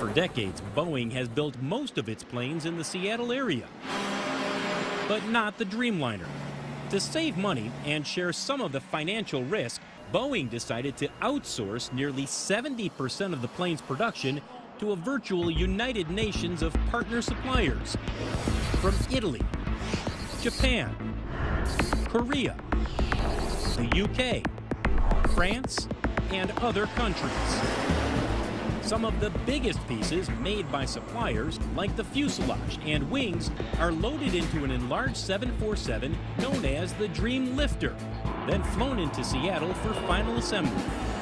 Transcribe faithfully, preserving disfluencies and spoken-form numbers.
For decades, Boeing has built most of its planes in the Seattle area, but not the Dreamliner. To save money and share some of the financial risk, Boeing decided to outsource nearly seventy percent of the plane's production to a virtual United Nations of partner suppliers. From Italy, Japan, Korea, the U K, France, and other countries. Some of the biggest pieces made by suppliers, like the fuselage and wings, are loaded into an enlarged seven forty-seven known as the Dreamlifter, then flown into Seattle for final assembly.